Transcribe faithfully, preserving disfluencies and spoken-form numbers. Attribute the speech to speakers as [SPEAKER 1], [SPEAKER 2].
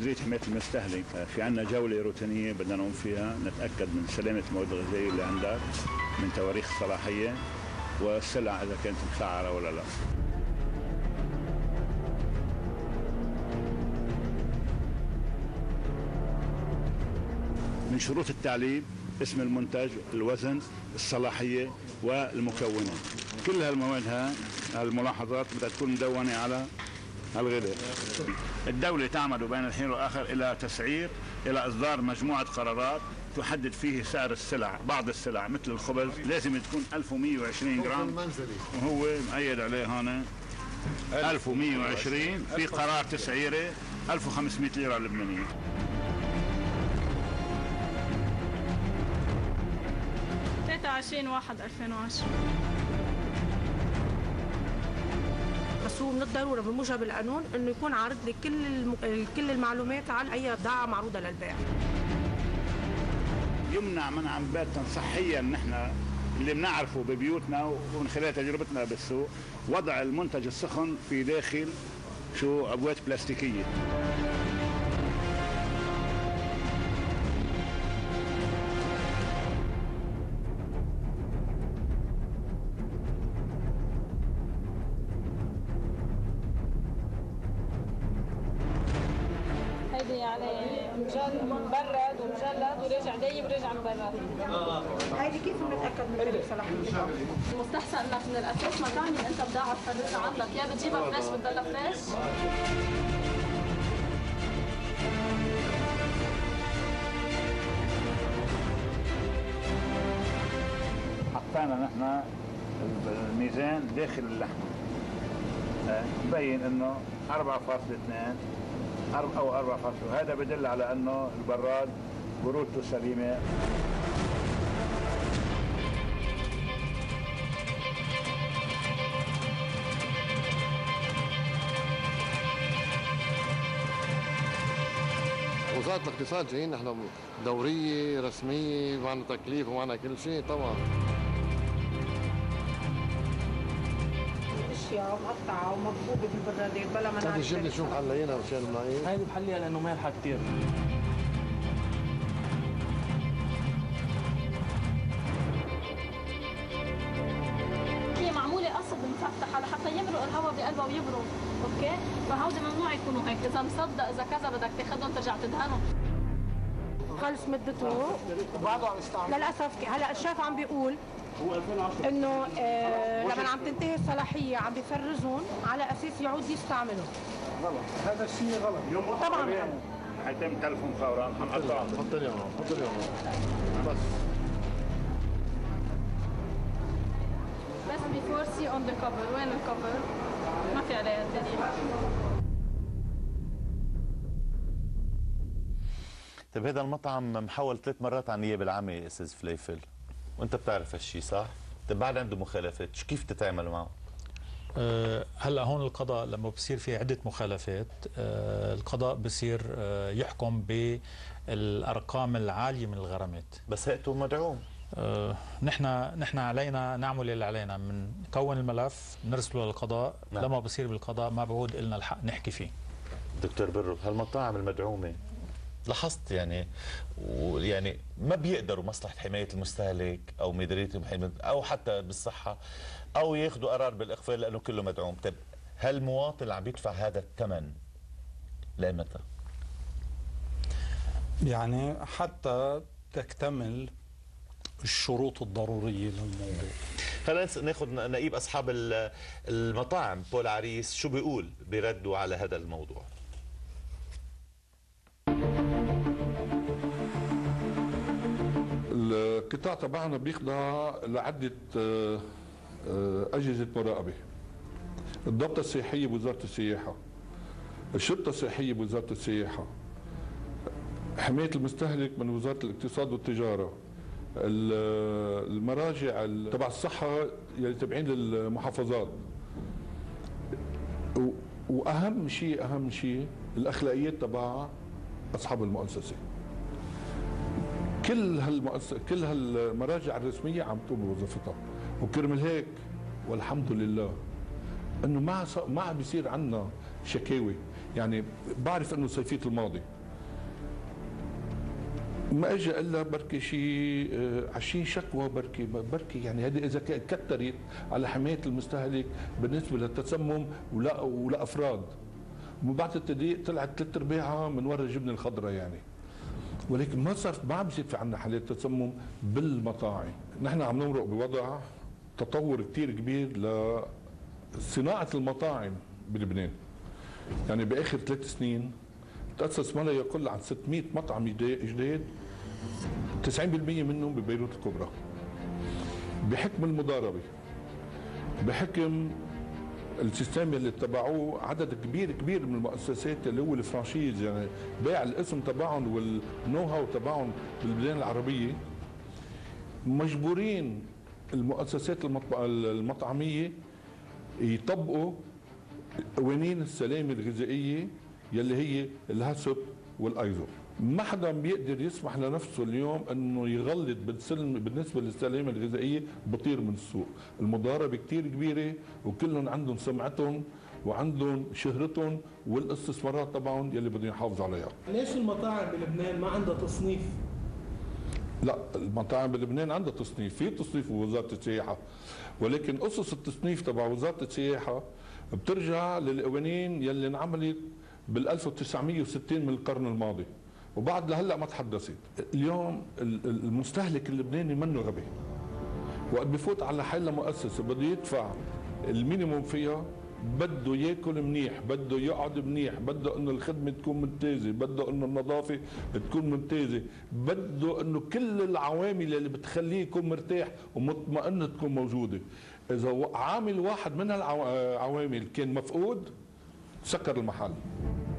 [SPEAKER 1] مديرية حماية المستهلك في عندنا جولة روتينية بدنا نقوم فيها نتأكد من سلامة المواد الغذائية اللي عندك من تواريخ الصلاحية والسلع إذا كانت مسعرة ولا لا. من شروط التعليب اسم المنتج، الوزن، الصلاحية والمكونات. كل هالمواد هاي هالملاحظات بدها تكون مدونة على الغذاء. الدولة تعمد بين الحين والآخر إلى تسعير، إلى إصدار مجموعة قرارات تحدد فيه سعر السلع. بعض السلع مثل الخبز لازم تكون ألف ومئة وعشرين جرام، وهو مؤيد عليه هنا ألف ومئة وعشرين. في قرار تسعيره ألف وخمسمئة ليرة لبنانية.
[SPEAKER 2] ثلاثة وعشرين واحد ألفين وعشرة.
[SPEAKER 3] بس هو من الضروره بموجب القانون انه يكون عارض لي كل الم... كل المعلومات عن اي بضاعه معروضه للبيع.
[SPEAKER 1] يمنع منعا باتا صحيا نحن اللي بنعرفه ببيوتنا ومن خلال تجربتنا بالسوق وضع المنتج السخن في داخل شو ابواب بلاستيكيه.
[SPEAKER 2] يعني مبرد ومجلد ورجع دايب ورجع مبرد.
[SPEAKER 3] هيدي كيف بنتاكد من الصلاحيه؟
[SPEAKER 2] المستحسن انك من الاساس ما تعمل انت بضاعه تفرزها عندك، يا بتجيبها فريش بتضلها فريش.
[SPEAKER 1] حطينا نحن الميزان داخل اللحم مبين انه أربعة فاصلة اثنين او أربعة فاصلة، وهذا بدل على انه البراد برودته سليمه.
[SPEAKER 4] وزارة الاقتصاد جايين نحن دوريه رسميه، معنا تكليف ومعنا كل شيء طبعا.
[SPEAKER 3] اشياء مقطعه ومكبوبه بالبرادات بلا ما نعرف.
[SPEAKER 4] هذه الجبنه شو محليينها مشان الملايين؟
[SPEAKER 5] هيدي بحليها لانه مالحه كثير.
[SPEAKER 2] هي معموله قصد مفتحه لحتى يمرق الهواء بقلبها ويبرد، اوكي؟ فهودي ممنوع يكونوا هيك، اذا مصدق اذا كذا بدك تاخذهم ترجع تدهنهم.
[SPEAKER 3] خلص مدته
[SPEAKER 5] وبعده عم يستعمل.
[SPEAKER 3] للاسف هلا الشيف عم بيقول انه آه لما عم تنتهي الصلاحيه عم بيفرزون على اساس يعود يستعملهم.
[SPEAKER 5] غلط، هذا الشيء غلط.
[SPEAKER 3] طبعا
[SPEAKER 1] حيتم تلفهم فورا. حنحطها
[SPEAKER 4] حط لي اياهم حط لي اياهم بس.
[SPEAKER 2] بس بيفور سي اون ذا كفر، وين الكفر؟ ما في عليها دليل.
[SPEAKER 6] طيب هذا المطعم محول ثلاث مرات عن النيابه العامه استاذ فليفل، وانت بتعرف هالشيء صح؟ طيب بعد عنده مخالفات، كيف تتعامل معه؟
[SPEAKER 7] أه هلا هون القضاء لما بصير في عده مخالفات أه القضاء بصير أه يحكم بالارقام العاليه من الغرامات.
[SPEAKER 6] بس هيئته مدعوم.
[SPEAKER 7] أه نحن نحن علينا نعمل اللي علينا، من نكون الملف نرسله للقضاء. نعم. لما بصير بالقضاء ما بعود لنا الحق نحكي فيه.
[SPEAKER 6] دكتور برو، هالمطاعم المدعومه لاحظت يعني ويعني ما بيقدروا مصلحه حمايه المستهلك او مديريه او حتى بالصحه او ياخذوا قرار بالاخفاء لانه كله مدعوم. طيب هل المواطن اللي عم يدفع هذا الثمن لمتى؟
[SPEAKER 8] يعني حتى تكتمل الشروط الضروريه للموضوع.
[SPEAKER 6] خلينا ناخذ نقيب اصحاب المطاعم. بول عريس شو بيقول بيردوا على هذا الموضوع؟
[SPEAKER 9] القطاع تبعنا بيخضع لعدة أجهزة مراقبة. الضبطة السياحية بوزارة السياحة، الشرطة السياحية بوزارة السياحة، حماية المستهلك من وزارة الاقتصاد والتجارة، المراجع تبع الصحة يلي تابعين للمحافظات، وأهم شيء أهم شيء الأخلاقيات تبع أصحاب المؤسسة. كل هالمؤسسة كل هالمراجع الرسميه عم تقوم بوظيفتها، وكرمال هيك والحمد لله انه ما ما عم بيصير عندنا شكاوي. يعني بعرف انه صيفيه الماضي ما اجى الا بركي شيء عشرين شكوى بركي بركي يعني هذه اذا كترت على حمايه المستهلك بالنسبه للتسمم ولا ولافراد. ومن بعد التدقيق طلعت ثلاث ارباعها من وراء الجبنه الخضراء يعني. ولكن ما صارت ما عم بصير في عندنا حالات تسمم بالمطاعم. نحن عم نمرق بوضع تطور كثير كبير لصناعه المطاعم بلبنان. يعني باخر ثلاث سنين تأسس ما لا يقل عن ستمئة مطعم جديد، تسعين بالمئة منهم ببيروت الكبرى. بحكم المضاربه، بحكم السيستم اللي اتبعوه عدد كبير كبير من المؤسسات اللي هو الفرانشيز، يعني بيع الاسم تبعهم والنو هاو تبعهم بالبلدان العربيه، مجبورين المؤسسات المطعميه يطبقوا قوانين السلامه الغذائيه يلي هي الهاسب والايزو. ما حدا بيقدر يسمح لنفسه اليوم انه يغلط بالنسبه للسلامه الغذائيه، بطير من السوق. المضاربه كثير كبيره وكلهم عندهم سمعتهم وعندهم شهرتهم والاستثمارات تبعهم يلي بدهم يحافظوا عليها.
[SPEAKER 5] ليش المطاعم بلبنان ما عندها تصنيف؟
[SPEAKER 9] لا، المطاعم بلبنان عندها تصنيف، في تصنيف بوزاره السياحه، ولكن قصص التصنيف تبع وزاره السياحه بترجع للقوانين يلي انعملت بال ألف وتسعمئة وستين من القرن الماضي، وبعد لهلا ما تحدثت. اليوم المستهلك اللبناني منه غبي، وقت بفوت على حل مؤسسه بده يدفع المينيموم فيها، بده ياكل منيح، بده يقعد منيح، بده انه الخدمه تكون ممتازه، بده انه النظافه تكون ممتازه، بده انه كل العوامل اللي بتخليه يكون مرتاح ومطمئن تكون موجوده. اذا عامل واحد من هالعوامل كان مفقود سكر المحل.